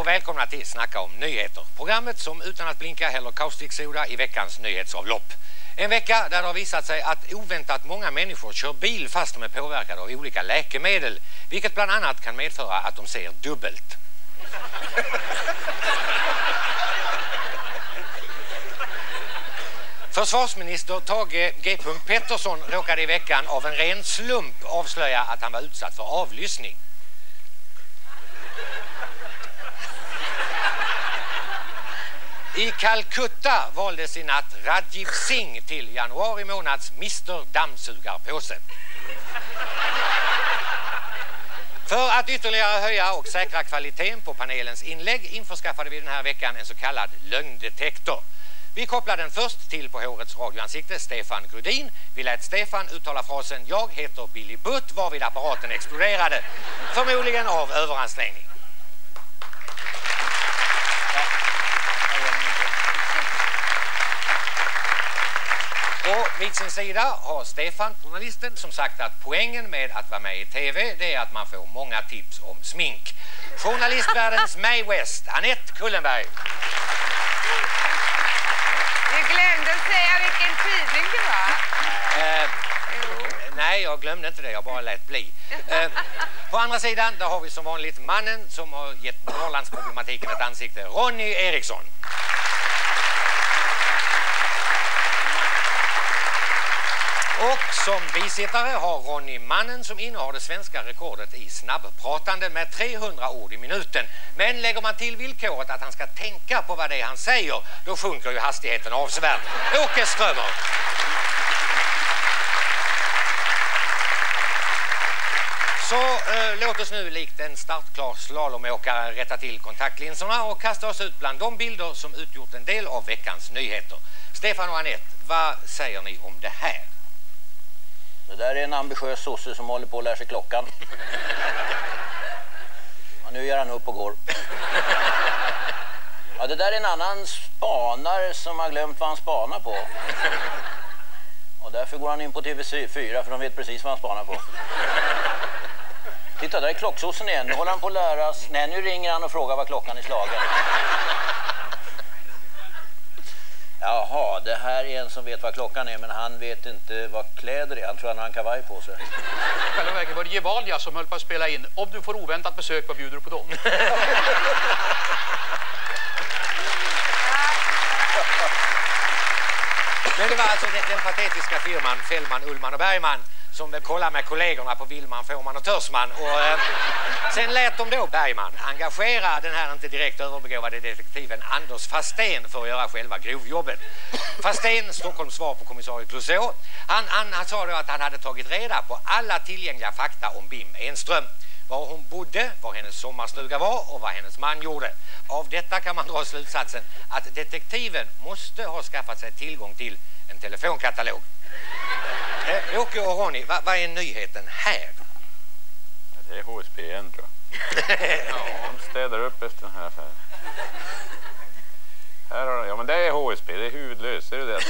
och välkomna till Snacka om nyheter. Programmet som utan att blinka häller kaustiksoda i veckans nyhetsavlopp. En vecka där det har visat sig att oväntat många människor kör bil fast de är påverkade av olika läkemedel. Vilket bland annat kan medföra att de ser dubbelt. Försvarsminister Tage G. Pettersson råkade i veckan av en ren slump avslöja att han var utsatt för avlyssning. I Calcutta valdes i natt Rajiv Singh till januari månads Mr. Dammsugarpåse. För att ytterligare höja och säkra kvaliteten på panelens inlägg införskaffade vi den här veckan en så kallad lögndetektor. Vi kopplade den först till på hårets radioansikte Stefan Grudin. Vi lät Stefan uttala frasen "Jag heter Billy Butt", varvid apparaten exploderade. Förmodligen av överansträngning. Och vid sin sida har Stefan, journalisten, som sagt att poängen med att vara med i tv det är att man får många tips om smink. Journalistvärldens May West, Anette Kullenberg. Du glömde att säga vilken tidning det var. Nej, jag glömde inte det, jag bara lät bli. På andra sidan, där har vi som vanligt mannen som har gett Norrlandsproblematiken ett ansikte, Ronny Eriksson. Och som bisittare har Ronny mannen som innehar det svenska rekordet i snabbpratande med 300 ord i minuten. Men lägger man till villkoret att han ska tänka på vad det är han säger, då sjunker ju hastigheten avsevärt. Åke Strömer. Så låt oss nu likt en startklar slalomåkare rätta till kontaktlinserna och kasta oss ut bland de bilder som utgjort en del av veckans nyheter. Stefan och Anette, vad säger ni om det här? Det där är en ambitiös sosse som håller på att lära sig klockan. Och nu ger han upp och går. Ja, det där är en annan spanare som har glömt vad han spanar på. Och därför går han in på TV4 för de vet precis vad han spanar på. Titta, där är klocksossen igen. Nu håller han på att lära sig. Nej, nu ringer han och frågar vad klockan är slagen. Jaha, det här är en som vet vad klockan är, men han vet inte vad kläder är. Han tror han har en kavaj på sig. Själva verket var det Gevalia som höll på att spela in. Om du får oväntat besök, vad bjuder du på då? Men det var alltså den patetiska firman Fällman, Ullman och Bergman som vill kolla med kollegorna på Willman, Fårman och Törsman. Och sen lät de då Bergman engagera den här inte direkt överbegåvade detektiven Anders Fastén för att göra själva grovjobbet. Fastén, Stockholms svar på kommissarie Clouseau, han sa då att han hade tagit reda på alla tillgängliga fakta om Bim Enström. Var hon bodde, var hennes sommarstuga var och vad hennes man gjorde. Av detta kan man dra slutsatsen att detektiven måste ha skaffat sig tillgång till en telefonkatalog. Åke och Ronny, vad är nyheten här? Det är HSB igen, tror jag. Ja, de städar upp efter den här affären. Här har de, ja, men det är HSB, det är huvudlöst, är det det?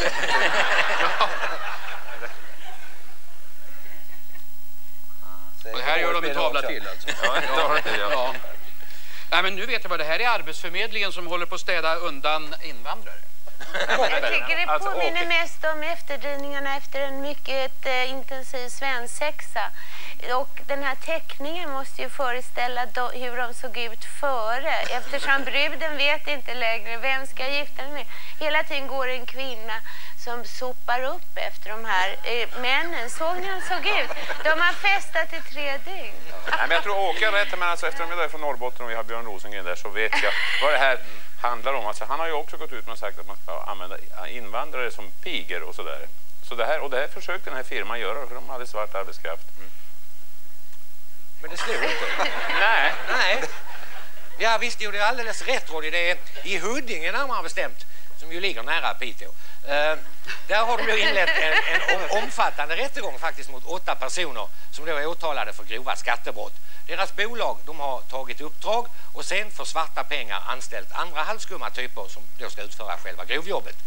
Och här gör de en tavla till alltså. Ja, en tavla till, ja. Ja. Nej, men nu vet jag vad det här är. Arbetsförmedlingen som håller på att städa undan invandrare. Jag tycker det påminner mest om efterdrivningarna efter en mycket intensiv svensexa. Och den här teckningen måste ju föreställa hur de såg ut före. Eftersom bruden vet inte längre vem ska gifta sig med. Hela tiden går en kvinna som sopar upp efter de här männen. Såg ni såg ut? De har festat i 3 dygn. Nej, men jag tror Åke är rätt, men alltså, eftersom jag är från Norrbotten och vi har Björn Rosengren där så vet jag vad det här handlar om. Alltså, han har ju också gått ut och sagt att man ska använda invandrare som piger och sådär. Så det här försökte den här firman göra för de hade svart arbetskraft. Men det slår inte. Nej. Ja, visst gjorde det alldeles rätt, Roddy. Det är i Huddinge närmare bestämt, som ju ligger nära Piteå. Där har de ju inlett en omfattande rättegång faktiskt mot 8 personer som då är åtalade för grova skattebrott. Deras bolag, de har tagit uppdrag och sen för svarta pengar anställt andra halvskumma typer som då ska utföra själva grovjobbet.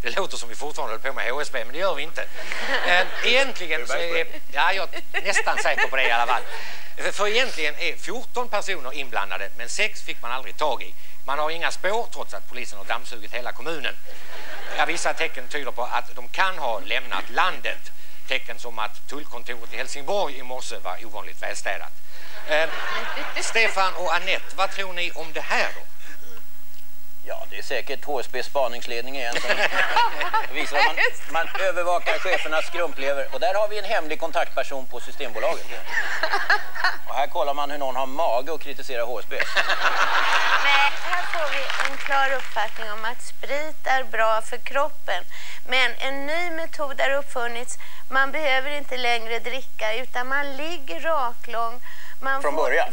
Det låter som vi fortfarande håller på med HSB, men det gör vi inte. Egentligen så är... Ja, jag är nästan säker på det i alla fall. För egentligen är 14 personer inblandade, men 6 fick man aldrig tag i. Man har inga spår trots att polisen har dammsugit hela kommunen. Ja, vissa tecken tyder på att de kan ha lämnat landet. Tecken som att tullkontoret i Helsingborg i morse var ovanligt välstädat. Stefan och Annette, vad tror ni om det här då? Ja, det är säkert HSBs spaningsledning igen som visar att man övervakar chefernas skrumplever. Och där har vi en hemlig kontaktperson på Systembolaget. Och här kollar man hur någon har mage att kritisera HSB. Nej, här får vi en klar uppfattning om att sprit är bra för kroppen. Men en ny metod har uppfunnits. Man behöver inte längre dricka utan man ligger raklång. Från början.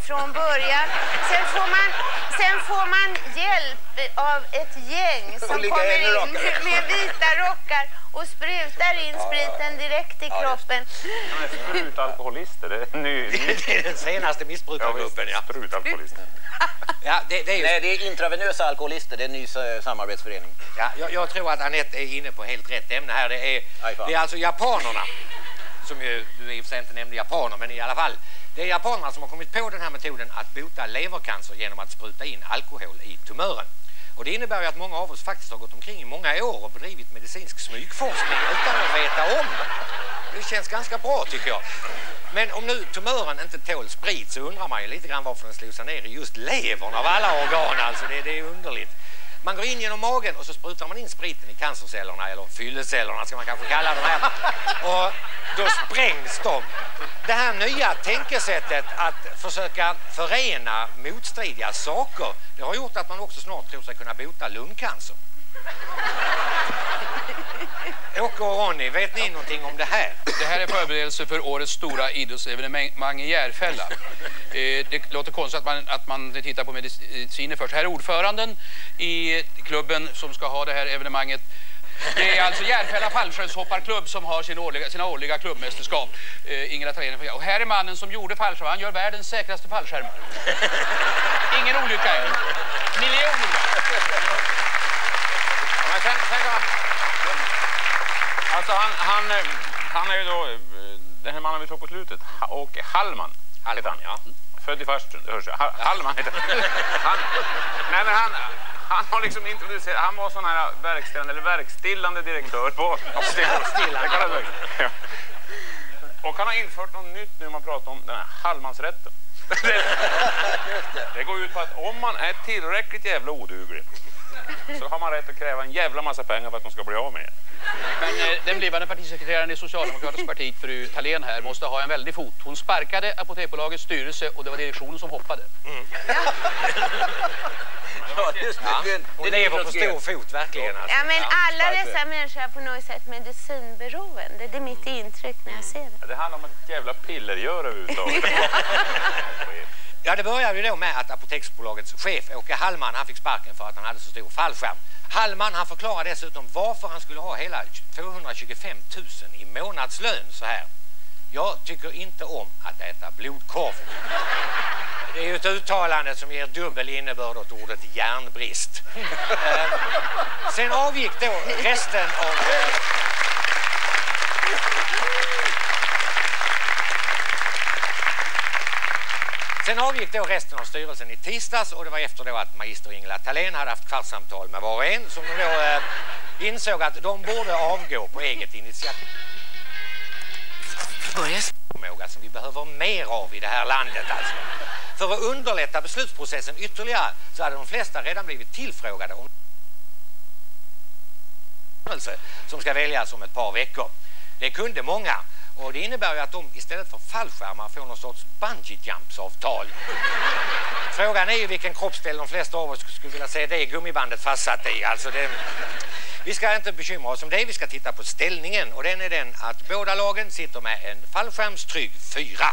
Sen får man hjälp av ett gäng som kommer in med vita rockar och sprutar in spriten direkt i kroppen. Sprutalkoholister, det är det är den senaste missbrukargruppen, ja. Sprutalkoholister. Ja, det är ju... Nej, det är intravenösa alkoholister, det är en ny samarbetsförening. Ja, jag tror att Annette är inne på helt rätt ämne här. Det är alltså japanerna, som ju du i och för sig inte nämnde japaner, men i alla fall. Det är japanerna som har kommit på den här metoden att bota levercancer genom att spruta in alkohol i tumören. Och det innebär ju att många av oss faktiskt har gått omkring i många år och bedrivit medicinsk smygforskning utan att veta om det. Det känns ganska bra tycker jag. Men om nu tumören inte tål sprit så undrar man ju lite grann varför den slår sig ner i just levern av alla organ. Alltså det är underligt. Man går in genom magen och så sprutar man in spriten i cancercellerna eller fyllecellerna ska man kanske kalla dem här. Och då sprängs de. Det här nya tänkesättet att försöka förena motstridiga saker, det har gjort att man också snart tror sig kunna bota lungcancer. Åke och Ronny, vet ni någonting om det här? Det här är förberedelse för årets stora idrottsevenemang i Järfälla. Det låter konstigt att man tittar på mediciner först. Här är ordföranden i klubben som ska ha det här evenemanget. Det är alltså Järfälla fallskärmshopparklubb som har sina årliga klubbmästerskap. Ingela Thalén. Och här är mannen som gjorde fallskärm. Han gör världens säkraste fallskärm. Ingen olycka än. Miljoner. Alltså han är ju då den här mannen vi såg på slutet, och Hallman heter han, ja. Född i Farstund, hörs jag. Hallman heter han har liksom introducerat, han var sån här verkstillande direktör på Stillande. Ja. Och han har infört något nytt nu man pratar om den här Hallmansrätten. Det går ut på att om man är tillräckligt jävla oduglig så har man rätt att kräva en jävla massa pengar för att de ska bli av med. Men den blivande partisekreteraren i Socialdemokratiska partiet, fru Thalén här, måste ha en väldig fot. Hon sparkade Apoteksbolagets styrelse och det var direktionen som hoppade. Ja, det lever på stor fot, verkligen. Alltså. Ja, men alla dessa människor är på något sätt medicinberoende. Det är mitt intryck när jag ser det. Ja, det handlar om ett jävla pillergör överhuvudtaget. Ja, det började ju då med att Apoteksbolagets chef Åke Hallman, han fick sparken för att han hade så stor fallskärm. Hallman, han förklarar dessutom varför han skulle ha hela 225 000 i månadslön så här. Jag tycker inte om att äta blodkorv. Det är ju ett uttalande som ger dubbel innebörd åt ordet järnbrist. Sen avgick då resten av... Sen avgick då resten av styrelsen i tisdags och det var efter då att magister Ingela Thalén hade haft kvartssamtal med var och en som då insåg att de borde avgå på eget initiativ. Förmåga som vi behöver mer av i det här landet alltså. För att underlätta beslutsprocessen ytterligare så hade de flesta redan blivit tillfrågade om som ska väljas om ett par veckor. Det kunde många. Och det innebär ju att de istället för fallskärmar får någon sorts bungee-jumps-avtal. Frågan är ju vilken kroppsdel de flesta av oss skulle vilja se det gummibandet fastsatt i. Alltså vi ska inte bekymra oss om det, vi ska titta på ställningen. Och den är den att båda lagen sitter med en fallskärmstrygg 4.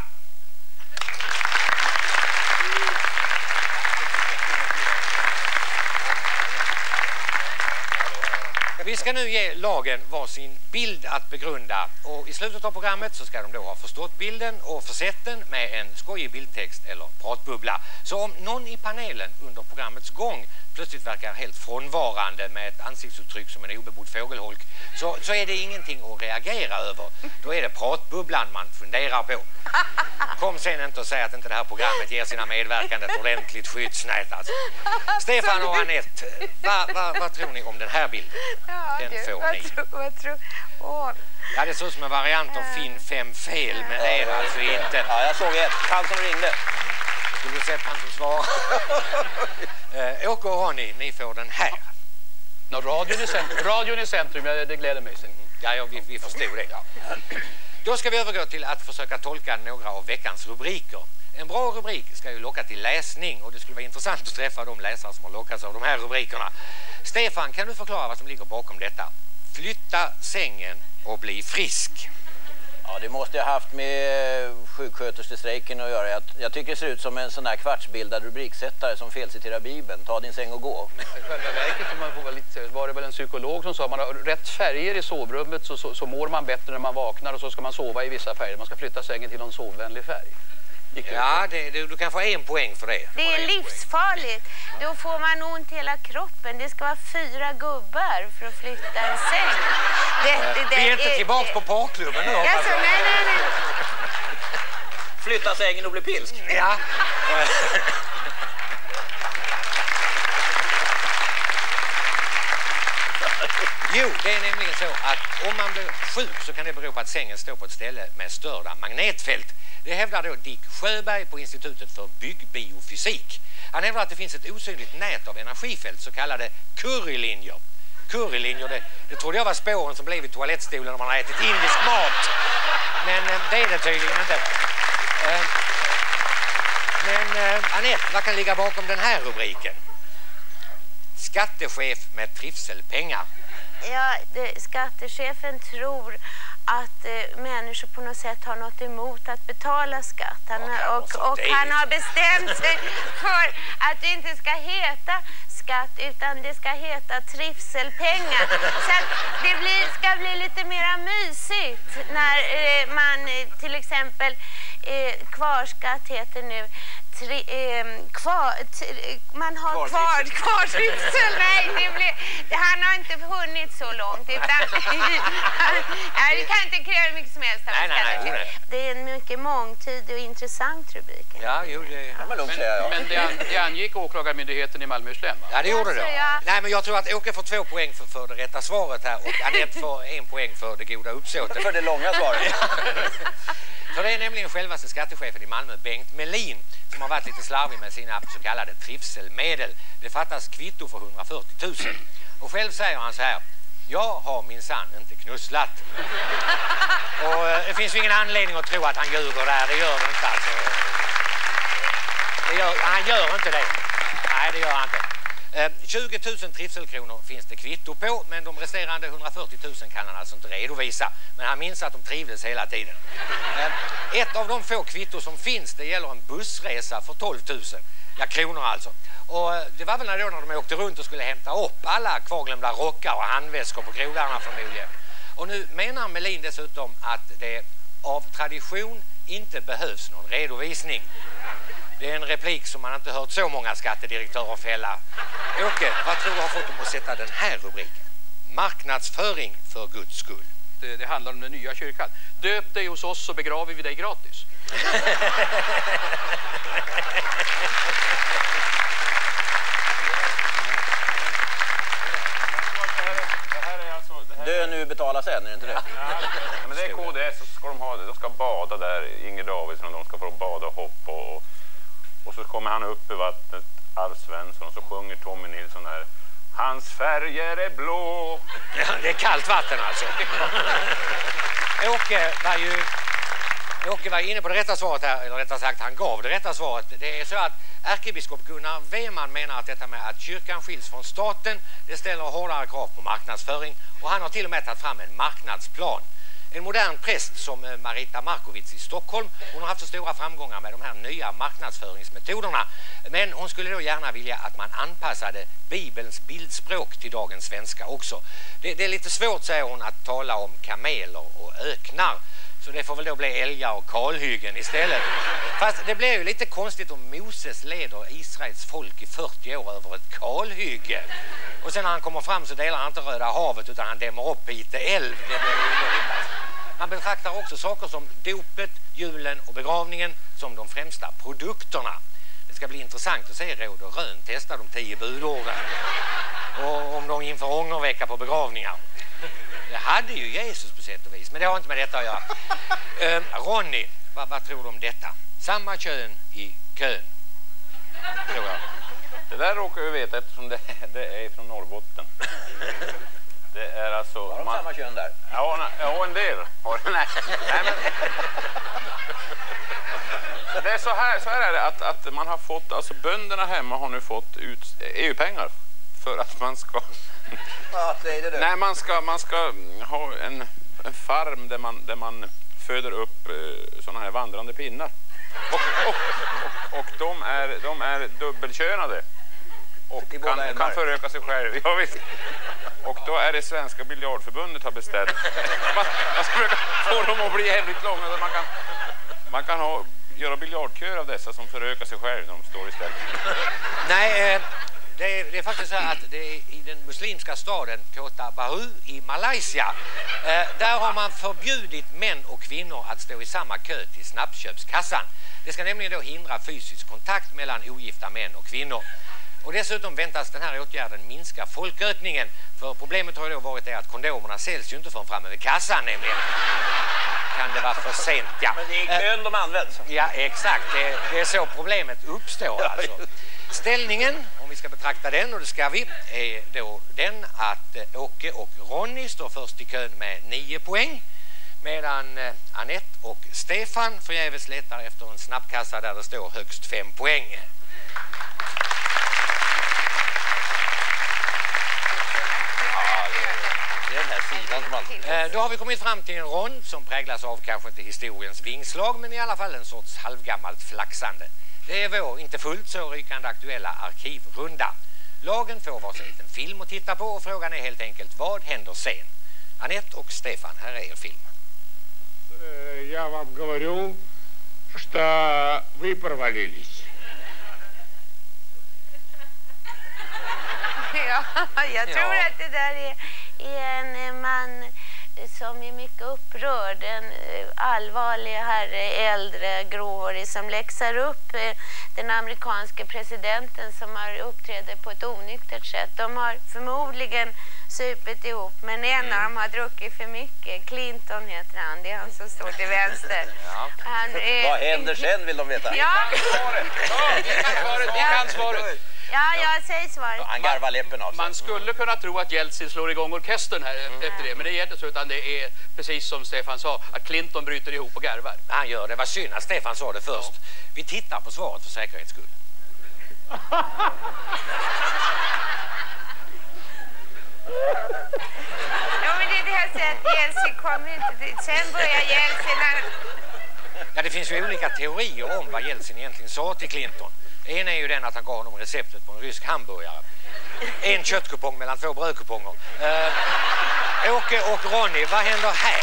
Vi ska nu ge lagen varsin bild att begrunda och i slutet av programmet så ska de då ha förstått bilden och försett den med en skojig bildtext eller pratbubbla. Så om någon i panelen under programmets gång plötsligt verkar helt frånvarande med ett ansiktsuttryck som en obebodd fågelholk, så är det ingenting att reagera över. Då är det pratbubblan man funderar på. Kom sen inte och säg att inte det här programmet ger sina medverkande ett ordentligt skyddsnät. Alltså. Stefan och Anette, vad tror ni om den här bilden? Ja, den får ni. Vad tror? Ja, det ser ut som en variant av Finn 5 fel, men det är det alltså inte. Ja, jag såg ett. Han som ringde. Skulle du sett han som svarar? Åke och Ronny, ni får den här. Radion i centrum, det gläder mig. Ja, vi förstod det. Ja. Då ska vi övergå till att försöka tolka några av veckans rubriker. En bra rubrik ska ju locka till läsning, och det skulle vara intressant att träffa de läsare som har lockats av de här rubrikerna. Stefan, kan du förklara vad som ligger bakom detta? Flytta sängen och bli frisk. Ja, det måste jag haft med sjuksköterskestrejken att göra. Jag tycker det ser ut som en sån här kvartsbildad rubriksättare som felciterar Bibeln. Ta din säng och gå. I själva verket, om man får vara lite seriös, var det väl en psykolog som sa att man har rätt färger i sovrummet så mår man bättre när man vaknar, och så ska man sova i vissa färger. Man ska flytta sängen till någon sovvänlig färg. Ja, du kan få 1 poäng för det. Det är livsfarligt. Då får man ont i hela kroppen. Det ska vara 4 gubbar för att flytta en säng. Vi är inte tillbaka på parklubben nu. Alltså, nej. Flytta sängen och bli pilsk. Ja. Jo, det är nämligen så att om man blir sjuk så kan det bero på att sängen står på ett ställe med störda magnetfält. Det hävdar då Dick Sjöberg på Institutet för byggbiofysik. Han hävdar att det finns ett osynligt nät av energifält, så kallade currylinjer. Currylinjer, det trodde jag var spåren som blev i toalettstolen när man har ätit indisk mat. Men det är det tydligen inte. Men Anette, vad kan ligga bakom den här rubriken? Skattechef med trivselpengar. Ja, skattechefen tror att människor på något sätt har något emot att betala skatt. Han har bestämt sig för att det inte ska heta skatt, utan det ska heta trivselpengar. Så att det ska bli lite mera mysigt när man till exempel kvarskatt heter nu man har kvar trivsel. Nej, han har inte hunnit så långt, utan vi kan inte kräva mycket som helst. Nej. Det är en mycket mångtidig och intressant rubrik. Ja, jo, men det angick åklagarmyndigheten i Malmöhus län, va? Ja, det gjorde det. Ja. Nej, men jag tror att Åke får 2 poäng för det rätta svaret här, och Anette får 1 poäng för det goda uppsåtet. För det långa svaret. För det är nämligen självaste skattechefen i Malmö, Bengt Melin, som har varit lite slarvig med sina så kallade trivselmedel. Det fattas kvitto för 140 000. Och själv säger han så här: jag har minsann inte knusslat. Och det finns ju ingen anledning att tro att han ljuger där. Det gör det inte alltså. Han gör inte det. Nej, det gör han inte. 20 000 trivselkronor finns det kvitto på, men de resterande 140 000 kan han alltså inte redovisa. Men han minns att de trivdes hela tiden. Ett av de få kvittor som finns, det gäller en bussresa för 12 000. Ja, kronor alltså. Och det var väl när de åkte runt och skulle hämta upp alla kvarglömda rockar och handväskor på krogarna förmodligen. Och nu menar Melin dessutom att det av tradition inte behövs någon redovisning. Det är en replik som man inte hört så många skattedirektörer fälla. Åke, vad tror du har fått dem att sätta den här rubriken? Marknadsföring för Guds skull. Det handlar om den nya kyrkan. Döp dig hos oss så begraver vi dig gratis. Dö nu, betala sen, är det inte det? Ja, men det är KDS, så ska de ha det. De ska bada där, Inger Davidsson, de ska få bada och hoppa. Och så kommer han upp i vattnet, Alf Svensson, och så sjunger Tommy Nilsson här: hans färger är blå. Ja, det är kallt vatten alltså. Åke var inne på det rätta svaret här, eller rättare sagt han gav det rätta svaret. Det är så att ärkebiskop Gunnar Weman menar att detta med att kyrkan skiljs från staten, det ställer hårdare krav på marknadsföring, och han har till och med tagit fram en marknadsplan. En modern präst som Marita Markovic i Stockholm, hon har haft så stora framgångar med de här nya marknadsföringsmetoderna, men hon skulle då gärna vilja att man anpassade Bibelns bildspråk till dagens svenska också. Det är lite svårt, säger hon, att tala om kameler och öknar. Så det får väl då bli älgar och kalhyggen istället. Fast det blir ju lite konstigt om Moses leder Israels folk i 40 år över ett kalhygge. Och sen när han kommer fram så delar han inte Röda havet utan han dämmer upp Pite älv. Det blir underligt. Man betraktar också saker som dopet, julen och begravningen som de främsta produkterna. Det ska bli intressant att se Råd och Rön testa de 10 budorden. Och om de inför ångervecka på begravningar. Det hade ju Jesus på sätt och vis, men det har inte med detta att göra. Ronny, vad tror du om detta? Samma kön i kön, tror jag. Det där råkar vi veta eftersom det är från Norrbotten. Det är alltså... Har de samma kön där? Ja, en del. Nej, men... Det är så här är det att man har fått, alltså bönderna hemma har nu fått ut EU-pengar för att man ska... Ja, säg det du. Nej, man ska ha en farm där man föder upp såna här vandrande pinnar. Och de är dubbelkönade. Och kan föröka sig själv. Ja, visst. Och då är det Svenska biljardförbundet har beställt. Man ska försöka få dem att bli jävligt långa så man kan göra biljardkör av dessa som förökar sig själv när de står istället. Nej, det är faktiskt så här att det är i den muslimska staden Kota Baru i Malaysia. Där har man förbjudit män och kvinnor att stå i samma kö till snabbköpskassan. Det ska nämligen då hindra fysisk kontakt mellan ogifta män och kvinnor. Och dessutom väntas den här åtgärden minska folkökningen. För problemet har ju då varit det att kondomerna säljs ju inte förrän framme vid kassan nämligen. Kan det vara för sent, ja. Men det är kön de används. Ja, exakt. Det är så problemet uppstår alltså. Ställningen, om vi ska betrakta den, och det ska vi, är då den att Åke och Ronny står först i kön med 9 poäng. Medan Anette och Stefan förgäves letar efter en snabbkassa där det står högst 5 poäng. Då har vi kommit fram till en rond som präglas av kanske inte historiens vingslag men i alla fall en sorts halvgammalt flaxande. Det är vår inte fullt så rykande aktuella arkivrunda. Lagen får varsin liten film att titta på och frågan är helt enkelt vad händer sen? Anette och Stefan, här är er film. Я вам говорю, что вы провалились. Ja, jag tror att det där är en man som är mycket upprörd, en allvarlig herre, äldre, gråhårig som läxar upp den amerikanske presidenten som har uppträder på ett onyktert sätt. De har förmodligen supit ihop, men en av dem har druckit för mycket. Clinton heter han, det är han som står till vänster. Ja. Vad händer sen vill de veta? Ja. Vi kan svaret. Ja, jag säger svaret. Han garvar läppen av sig. Man skulle kunna tro att Jeltsin slår igång orkestern här efter det. Men det är inte så, utan det är precis som Stefan sa, att Clinton bryter ihop och garvar. Han gör det, var synd att Stefan sa det först. Ja. Vi tittar på svaret för säkerhets skull. Ja, men det är det här sättet att Jeltsin kommer inte dit. Sen börjar Jeltsin... Ja, det finns ju olika teorier om vad Jeltsin egentligen sa till Clinton. En är ju den att han gav honom receptet på en rysk hamburgare. En köttkupong mellan 2 brödkuponger. Åke och Ronny, vad händer här?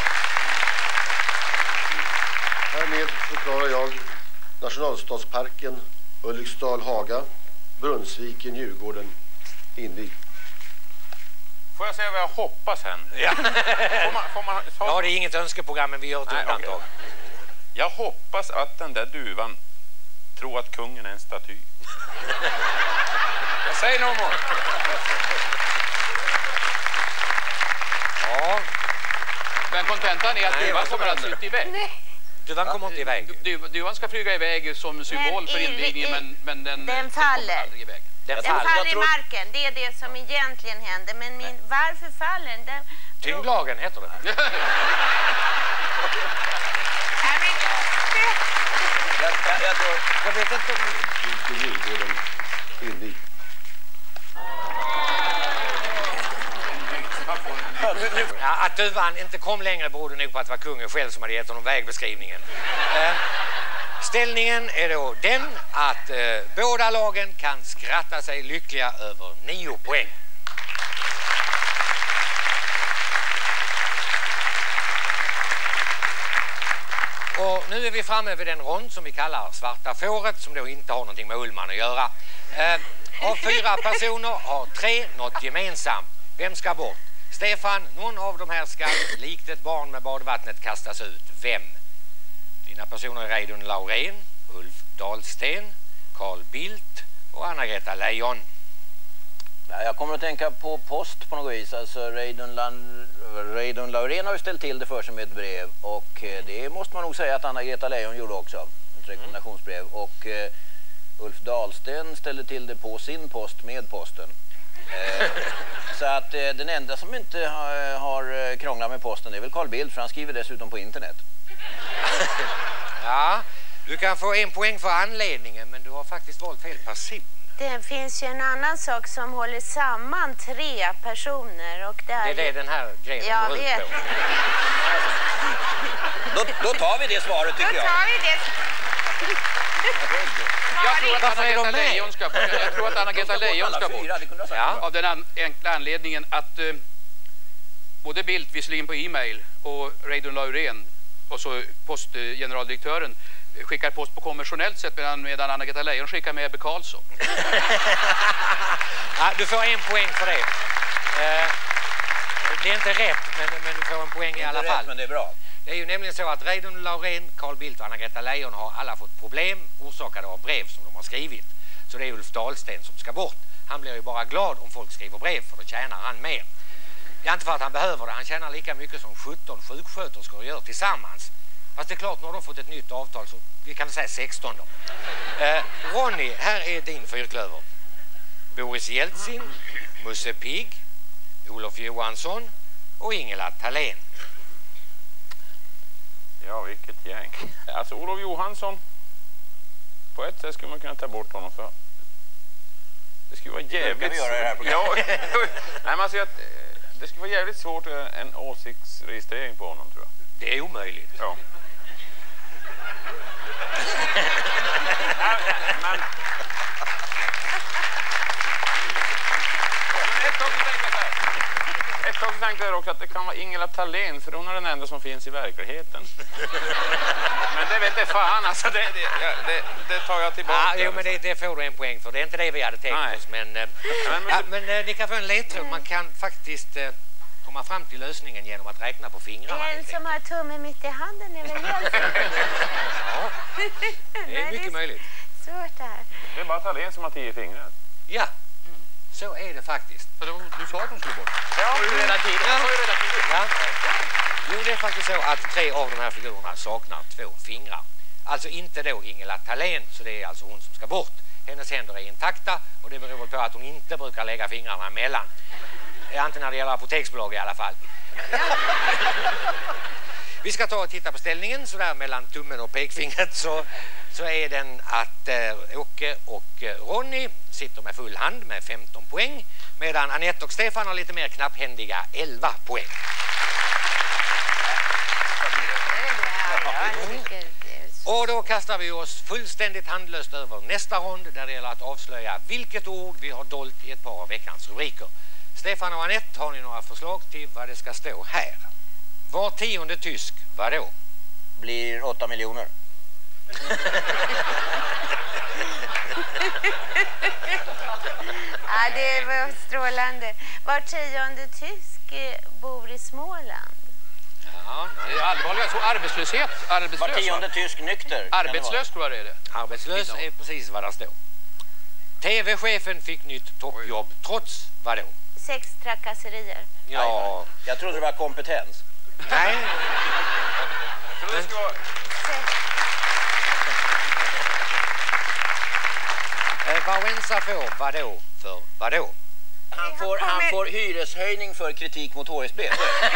Härmed förklarar jag nationalstadsparken Ulriksdal-Haga, Brunnsviken, Djurgården invigd. Får jag säga vad jag hoppas händer? Ja. Får man Ja, det är inget önskeprogram, men vi gör ett undantag. Okay. Jag hoppas att den där duvan tror att kungen är en staty. Jag säger någon more. Ja. Men kontentan är att duvan kommer alltså inte iväg. Nej. Duvan kommer inte iväg. Duvan ska flyga iväg som symbol för invigningen, men den faller aldrig iväg. Den faller i marken, det är det som egentligen händer. Men varför faller den? Tyngdlagen heter det. Jag vet inte om Djurgården invigd. Ja, att duvan inte kom längre berodde nog på att det var kungen själv som hade gett honom vägbeskrivningen. Ställningen är då den att båda lagen kan skratta sig lyckliga över 9 poäng. nu är vi framme vid den rond som vi kallar svarta fåret, som då inte har någonting med Ullman att göra. Av 4 personer har 3 något gemensamt. Vem ska bort? Stefan, någon av de här ska likt ett barn med badvattnet kastas ut. Vem? Dina personer är Reidunn Laurén, Ulf Dahlsten, Carl Bildt och Anna-Greta Leijon. Ja, jag kommer att tänka på post på något vis. Alltså Reidunn Laurén har ju ställt till det för sig med ett brev. Och det måste man nog säga att Anna-Greta Leijon gjorde också. Ett rekommendationsbrev. Och Ulf Dahlsten ställde till det på sin post med posten. Så att den enda som inte har krånglat med posten är väl Carl Bildt, för han skriver dessutom på internet. Ja, du kan få 1 poäng för anledningen, men du har faktiskt valt fel person. Det finns ju en annan sak som håller samman 3 personer. Och det är det den här grejen går ut på. Då tar vi det svaret, tycker jag. Då tar vi det. Jag tror att Anna-Greta Leijon ska bort. Jag tror att Anna-Greta Leijon ska bort. Ja. Av den enkla anledningen att både Bildt, visserligen på e-mail, och Reidunn Laurén och så postgeneraldirektören skickar post på konventionellt sätt, medan Anna-Greta Leijon skickar med Ebbe Karlsson. Ja, du får 1 poäng för det. Det är inte rätt, men du får en poäng i alla fall. Rätt, men det är bra. Det är ju nämligen så att Reidunn Laurén, Carl Bildt och Anna-Greta Leijon har alla fått problem orsakade av brev som de har skrivit. Så det är Ulf Dahlsten som ska bort. Han blir ju bara glad om folk skriver brev, för då tjänar han mer. Det är inte för att han behöver det, han tjänar lika mycket som 17 sjuksköterskor gör tillsammans. Fast det är klart, nu har de fått ett nytt avtal, så vi kan väl säga 16 då. Ronny, här är din fyrklöver. Boris Jeltsin, Musse Pigg, Olof Johansson och Ingela Thalén. Ja, vilket gäng. Alltså Olof Johansson, på ett sätt skulle man kunna ta bort honom, för det skulle vara jävligt... Kan vi göra det här programmet? Ja, nej, men alltså, det skulle vara jävligt svårt att göra en åsiktsregistrering på honom, tror jag. Det är omöjligt. Ja. Men... Ett tag så tänkte jag också att det kan vara Ingela Thalén, för hon är den enda som finns i verkligheten. Men det vet jag fan, alltså det tar jag tillbaka. Ja, jo, men det får du 1 poäng för. Det är inte det vi hade tänkt oss. Men ni kan få en ledtråd. Man kan faktiskt komma fram till lösningen genom att räkna på fingrarna. En som har tummen mitt i handen är väl helt... Ja, det är mycket möjligt. Svårt det här. Det är bara Thalén som har 10 fingrar. Ja, så är det faktiskt. Du sa att de skulle bort. Ja, det är redan tidigt. Ja. Jo, det är faktiskt så att 3 av de här figurerna saknar 2 fingrar. Alltså inte då Ingela Thalén, så det är alltså hon som ska bort. Hennes händer är intakta och det beror på att hon inte brukar lägga fingrarna emellan. Inte när det gäller apoteksbolag i alla fall. Vi ska ta och titta på ställningen så där mellan tummen och pekfingret, så är den att Åke och Ronny sitter med full hand med 15 poäng, medan Anette och Stefan har lite mer knapphändiga 11 poäng. Och då kastar vi oss fullständigt handlöst över nästa rond, där det gäller att avslöja vilket ord vi har dolt i ett par av veckans rubriker. Stefan och Anette, har ni några förslag till vad det ska stå här? Var 10:e tysk, vadå? Blir 8 miljoner. Ja, det var strålande. Var 10:e tysk bor i Småland. Ja, det är allvarliga. Så arbetslöshet. Arbetslös, var 10:e tysk nykter. Arbetslös tror jag det är det. Arbetslös är precis vad det står. TV-chefen fick nytt toppjobb trots vadå? Sextrakasserier. Ja. Jag trodde det var kompetens. Nej. Det ska vara... Wałęsa får vadå för vadå? Han får hyreshöjning för kritik mot HSB.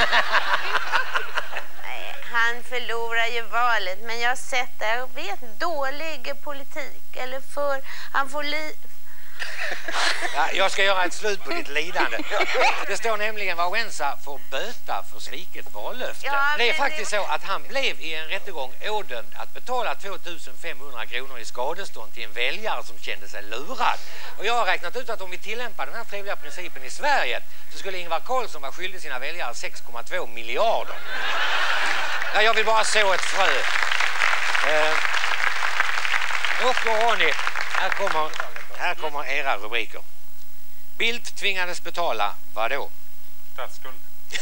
Han förlorar ju valet, men jag har sett det. Jag vet, dålig politik. Eller för... Han får Ja, jag ska göra ett slut på ditt lidande. Det står nämligen att Wałęsa får böta för sviket vallöfte. Ja, det är faktiskt så att han blev i en rättegång ådömd att betala 2500 kronor i skadestånd till en väljare som kände sig lurad. Och jag har räknat ut att om vi tillämpar den här trevliga principen i Sverige så skulle Ingvar Carlsson vara skyldig sina väljare 6,2 miljarder. Ja, jag vill bara så ett frö. Åke och Ronny, här kommer era rubriker. Bildt tvingades betala, vadå? Statsskuld.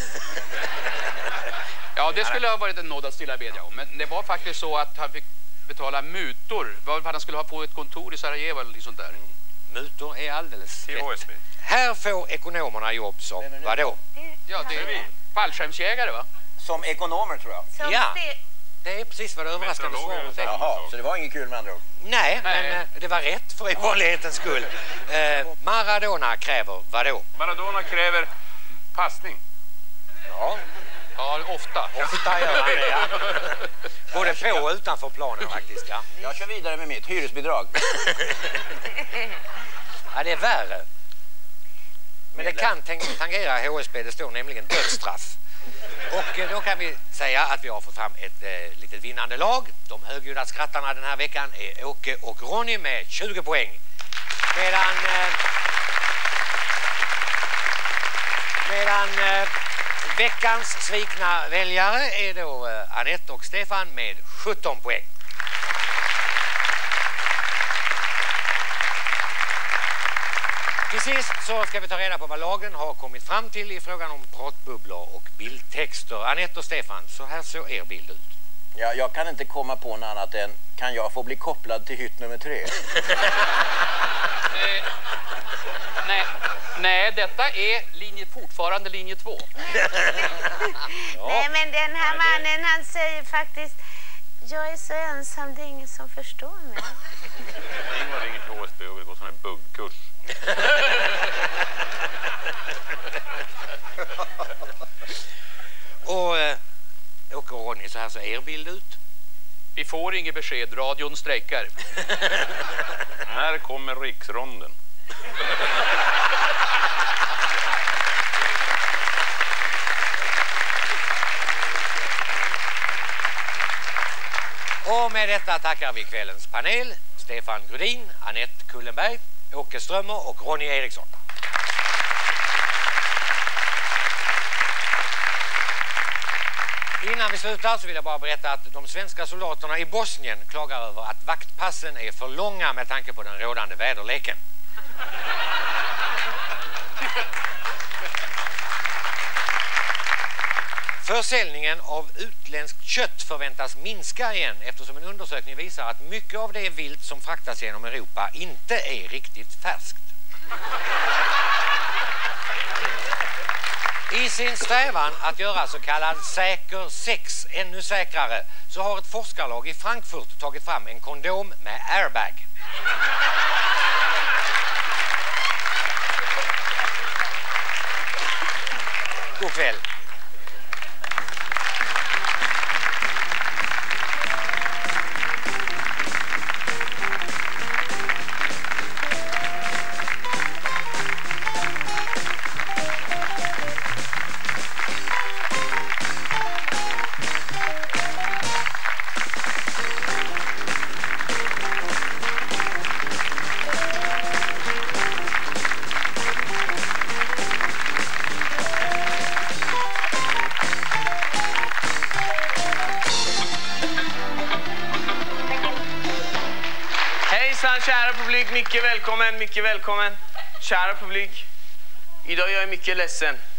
Ja, det skulle ha varit en nåd att stilla bedja om. Men det var faktiskt så att han fick betala mutor. Vad han skulle ha på ett kontor i Sarajevo eller sånt där. Mutor är alldeles Till rätt. HSB. Här får ekonomerna jobb som, vadå? Ja, det är vi. Fallskärmsjägare, va? Som ekonomer, tror jag. Som Ja. Det är precis vad det överraskande svaret är. Jaha, så det var inget kul med andra ord. Nej, men det var rätt för i vanlighetens skull. Maradona kräver vadå? Maradona kräver passning. Ja, Ja, ofta. ofta gör han det, ja. Både på och utanför planen faktiskt, ja. Jag kör vidare med mitt hyresbidrag. Ja, det är värre. Men det kan tangera HSB, det står nämligen dödsstraff. Och då kan vi säga att vi har fått fram ett litet vinnande lag. De högljudda skrattarna den här veckan är Åke och Ronny med 20 poäng. Medan veckans svikna väljare är då Anette och Stefan med 17 poäng. Till sist så ska vi ta reda på vad lagen har kommit fram till i frågan om pratbubblor och bildtexter. Anette och Stefan, så här såg er bild ut. Ja, jag kan inte komma på något annat än kan jag få bli kopplad till hytt nummer 3? Nej, detta är fortfarande linje 2. Nej, men den här mannen, han säger faktiskt, jag är så ensam, det är ingen som förstår mig. Ingvar ringer till HSB och vill gå sån här buggkurs. Och Åke och Ronny, så här ser er bild ut. Vi får inget besked, radion strejkar. När kommer riksronden? Och med detta tackar vi kvällens panel. Stefan Grudin, Anette Kullenberg, Åke Strömmer och Ronny Eriksson. Innan vi slutar så vill jag bara berätta att de svenska soldaterna i Bosnien klagar över att vaktpassen är för långa med tanke på den rådande väderleken. Försäljningen av utländskt kött förväntas minska igen eftersom en undersökning visar att mycket av det vilt som fraktas genom Europa inte är riktigt färskt. I sin strävan att göra så kallad säker sex ännu säkrare så har ett forskarlag i Frankfurt tagit fram en kondom med airbag. God kväll. Kära publik, mycket välkommen. Kära publik, idag är jag mycket ledsen.